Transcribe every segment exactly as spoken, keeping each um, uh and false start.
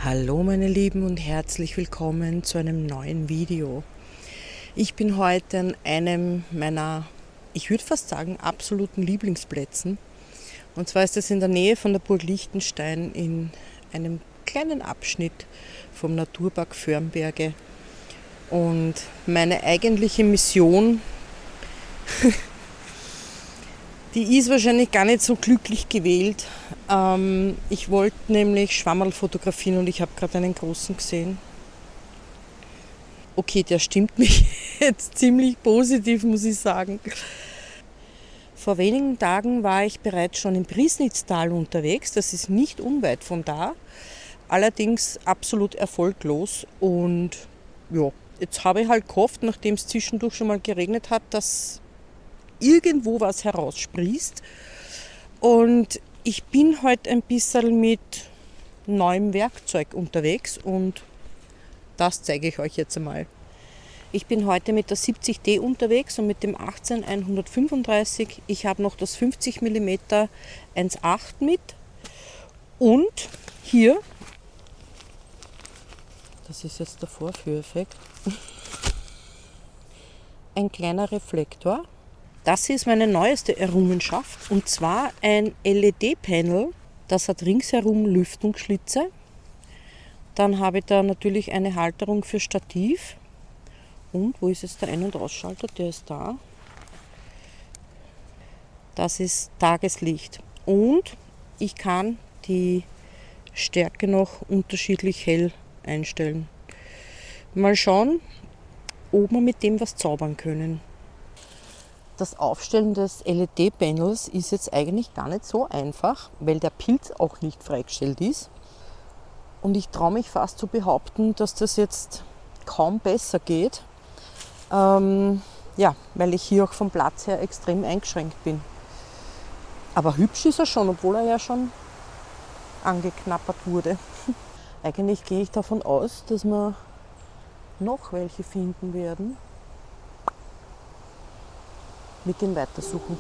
Hallo meine Lieben und herzlich willkommen zu einem neuen Video. Ich bin heute an einem meiner, ich würde fast sagen, absoluten Lieblingsplätzen. Und zwar ist es in der Nähe von der Burg Liechtenstein in einem kleinen Abschnitt vom Naturpark Vörnberge. Und meine eigentliche Mission, die ist wahrscheinlich gar nicht so glücklich gewählt. Ähm, ich wollte nämlich Schwammerl fotografieren und ich habe gerade einen großen gesehen. Okay, der stimmt mich jetzt ziemlich positiv, muss ich sagen. Vor wenigen Tagen war ich bereits schon im Priesnitztal unterwegs. Das ist nicht unweit von da. Allerdings absolut erfolglos. Und ja, jetzt habe ich halt gehofft, nachdem es zwischendurch schon mal geregnet hat, dass irgendwo was heraussprießt. Und ich bin heute ein bisschen mit neuem Werkzeug unterwegs und das zeige ich euch jetzt einmal. Ich bin heute mit der siebzig D unterwegs und mit dem achtzehn hundertfünfunddreißig. Ich habe noch das fünfzig Millimeter eins Komma acht mit und hier, das ist jetzt der Vorführeffekt, ein kleiner Reflektor. Das ist meine neueste Errungenschaft und zwar ein L E D-Panel, das hat ringsherum Lüftungsschlitze. Dann habe ich da natürlich eine Halterung für Stativ. Und wo ist jetzt der Ein- und Ausschalter? Der ist da. Das ist Tageslicht. Und ich kann die Stärke noch unterschiedlich hell einstellen. Mal schauen, ob wir mit dem was zaubern können. Das Aufstellen des L E D-Panels ist jetzt eigentlich gar nicht so einfach, weil der Pilz auch nicht freigestellt ist. Und ich traue mich fast zu behaupten, dass das jetzt kaum besser geht. Ähm, ja, weil ich hier auch vom Platz her extrem eingeschränkt bin. Aber hübsch ist er schon, obwohl er ja schon angeknabbert wurde. Eigentlich gehe ich davon aus, dass wir noch welche finden werden. Mit dem weitersuchen.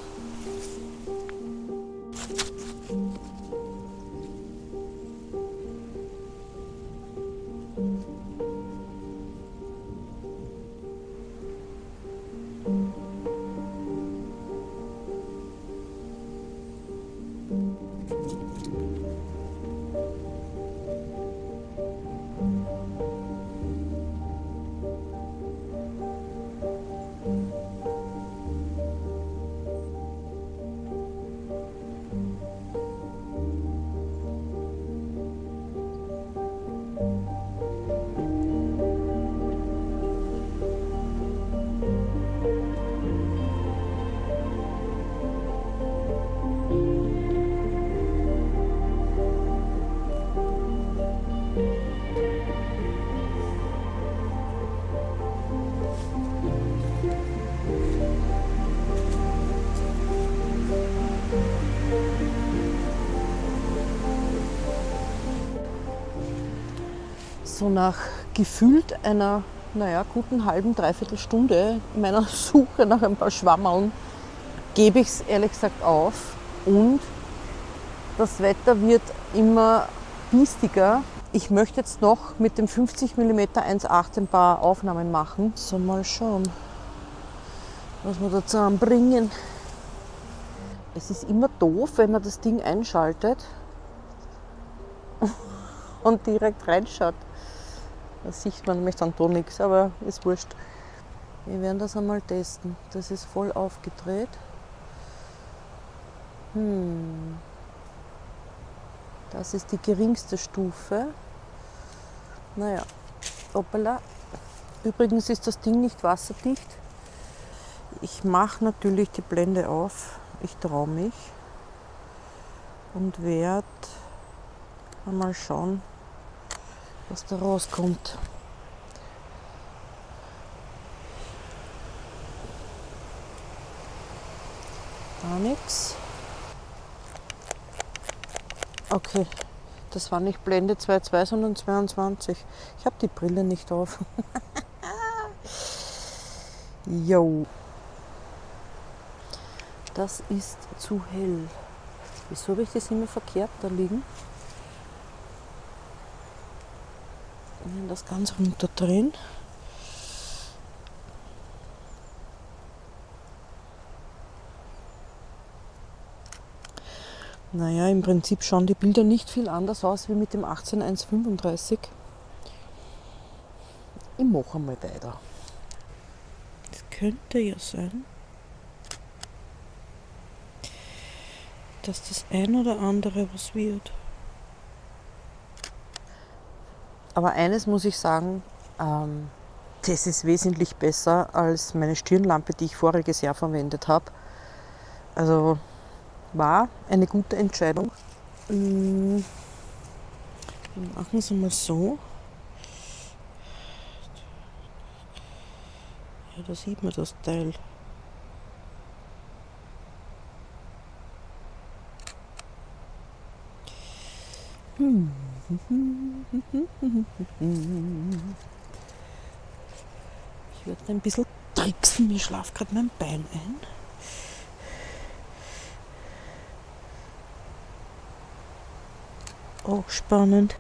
So nach gefühlt einer, naja, guten halben, dreiviertel Stunde meiner Suche nach ein paar Schwammerln gebe ich es ehrlich gesagt auf und das Wetter wird immer biestiger. Ich möchte jetzt noch mit dem fünfzig Millimeter eins Komma acht ein paar Aufnahmen machen. So, mal schauen, was wir da zusammenbringen. Es ist immer doof, wenn man das Ding einschaltet und direkt reinschaut. Da sieht man nämlich dann doch nichts, aber ist wurscht. Wir werden das einmal testen. Das ist voll aufgedreht. Hm. Das ist die geringste Stufe. Naja, hoppala. Übrigens ist das Ding nicht wasserdicht. Ich mache natürlich die Blende auf. Ich traue mich. Und werde mal schauen, was da rauskommt. Gar nichts. Okay, das war nicht Blende zwei Komma zwei, sondern zweiundzwanzig. Ich habe die Brille nicht auf. Jo. Das ist zu hell. Wieso habe ich das immer verkehrt da liegen? Das ganz runter drehen. Naja, im Prinzip schauen die Bilder nicht viel anders aus wie mit dem achtzehn eins fünfunddreißig. Ich mache mal weiter. Das könnte ja sein, dass das ein oder andere was wird. Aber eines muss ich sagen, ähm, das ist wesentlich besser als meine Stirnlampe, die ich voriges Jahr verwendet habe. Also war eine gute Entscheidung. Wir machen es mal so. Ja, da sieht man das Teil. Hm. Ich werde ein bisschen tricksen, mir schlaft gerade mein Bein ein. Auch spannend.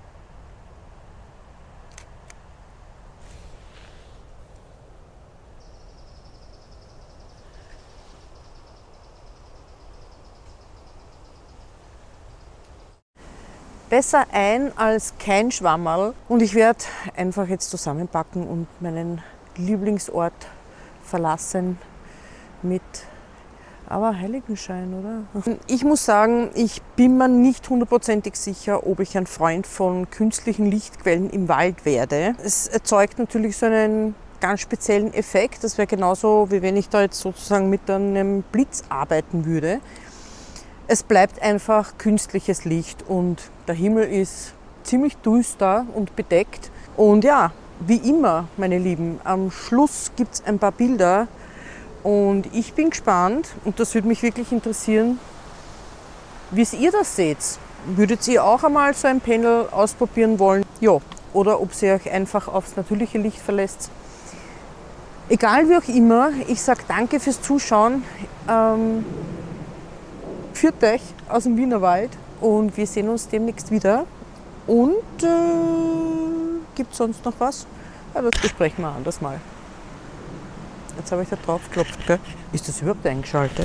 Besser ein als kein Schwammerl. Und ich werde einfach jetzt zusammenpacken und meinen Lieblingsort verlassen mit aber Heiligenschein, oder? Ich muss sagen, ich bin mir nicht hundertprozentig sicher, ob ich ein Freund von künstlichen Lichtquellen im Wald werde. Es erzeugt natürlich so einen ganz speziellen Effekt. Das wäre genauso, wie wenn ich da jetzt sozusagen mit einem Blitz arbeiten würde. Es bleibt einfach künstliches Licht und der Himmel ist ziemlich düster und bedeckt. Und ja, wie immer, meine Lieben, am Schluss gibt es ein paar Bilder und ich bin gespannt und das würde mich wirklich interessieren, wie ihr das seht. Würdet ihr auch einmal so ein Panel ausprobieren wollen? Ja, oder ob ihr euch einfach aufs natürliche Licht verlässt. Egal wie auch immer, ich sage danke fürs Zuschauen. Ähm, Führt euch aus dem Wienerwald und wir sehen uns demnächst wieder. Und äh, gibt es sonst noch was? Ja, das besprechen wir anders mal. Jetzt habe ich da drauf geklopft, gell? Ist das überhaupt eingeschaltet?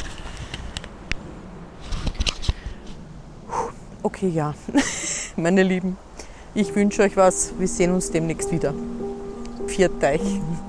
Okay, ja. Meine Lieben, ich wünsche euch was. Wir sehen uns demnächst wieder. Pfiat euch.